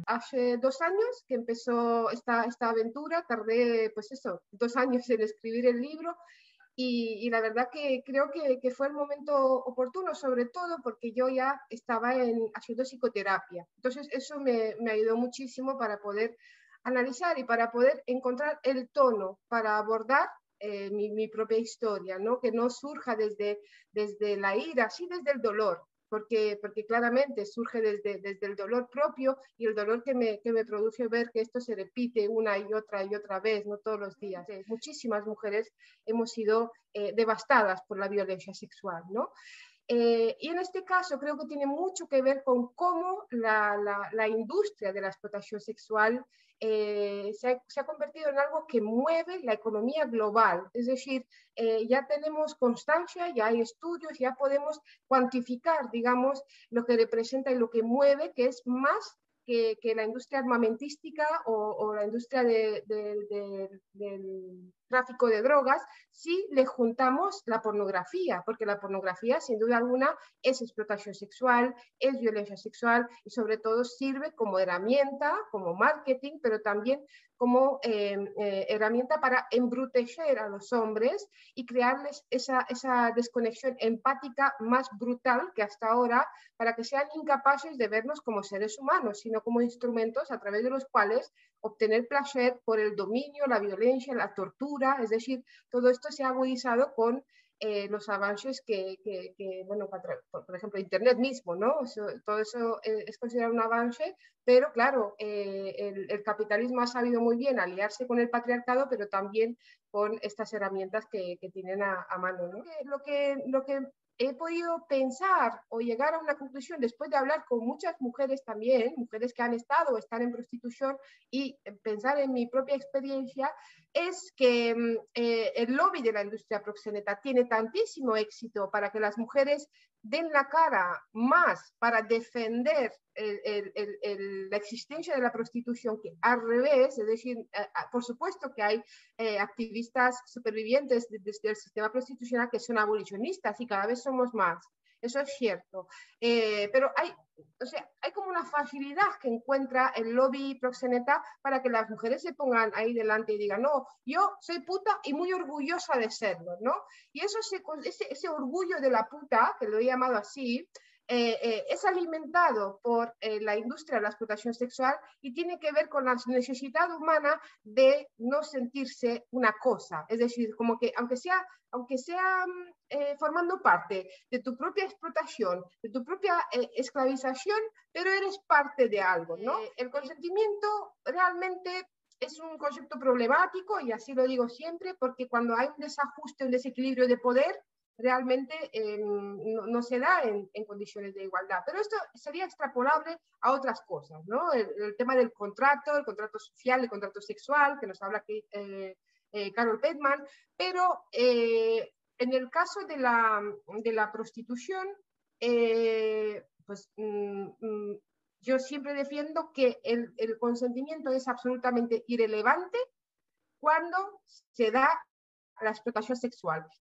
hace 2 años que empezó esta aventura, tardé pues eso, 2 años en escribir el libro y la verdad que creo que fue el momento oportuno, sobre todo porque yo ya estaba haciendo psicoterapia. Entonces eso me ayudó muchísimo para poder analizar y para poder encontrar el tono para abordar mi propia historia, ¿no? Que no surja desde la ira, sí desde el dolor, porque claramente surge desde el dolor propio y el dolor que me produce ver que esto se repite una y otra vez, no todos los días. Muchísimas mujeres hemos sido devastadas por la violencia sexual, ¿no? Y en este caso creo que tiene mucho que ver con cómo la industria de la explotación sexual se ha convertido en algo que mueve la economía global. Es decir, ya tenemos constancia, ya hay estudios, ya podemos cuantificar, digamos, lo que representa y lo que mueve, que es más que la industria armamentística o la industria del tráfico de drogas, si le juntamos la pornografía, porque la pornografía, sin duda alguna, es explotación sexual, es violencia sexual y sobre todo sirve como herramienta, como marketing, pero también como herramienta para embrutecer a los hombres y crearles esa desconexión empática más brutal que hasta ahora, para que sean incapaces de vernos como seres humanos, sino como instrumentos a través de los cuales obtener placer por el dominio, la violencia, la tortura. Es decir, todo esto se ha agudizado con los avances bueno, por ejemplo, Internet mismo, ¿no? Todo eso es considerado un avance, pero claro, el capitalismo ha sabido muy bien aliarse con el patriarcado, pero también con estas herramientas que tienen a mano, ¿no? Lo que he podido pensar o llegar a una conclusión después de hablar con muchas mujeres también, mujeres que han estado o están en prostitución, y pensar en mi propia experiencia, es que el lobby de la industria proxeneta tiene tantísimo éxito para que las mujeres den la cara más para defender la existencia de la prostitución, que al revés. Es decir, por supuesto que hay activistas supervivientes desde el sistema prostitucional que son abolicionistas y cada vez somos más. Eso es cierto. Pero hay como una facilidad que encuentra el lobby proxeneta para que las mujeres se pongan ahí delante y digan, no, yo soy puta y muy orgullosa de serlo, ¿no? Y ese orgullo de la puta, que lo he llamado así, es alimentado por la industria de la explotación sexual y tiene que ver con la necesidad humana de no sentirse una cosa. Es decir, como que aunque sea formando parte de tu propia explotación, de tu propia esclavización, pero eres parte de algo, ¿no? El consentimiento realmente es un concepto problemático, y así lo digo siempre, porque cuando hay un desajuste, un desequilibrio de poder, realmente no se da en condiciones de igualdad. Pero esto sería extrapolable a otras cosas, ¿no? El tema del contrato, el contrato social, el contrato sexual, que nos habla aquí Carol Petman, pero en el caso de la prostitución, pues yo siempre defiendo que el consentimiento es absolutamente irrelevante cuando se da la explotación sexual.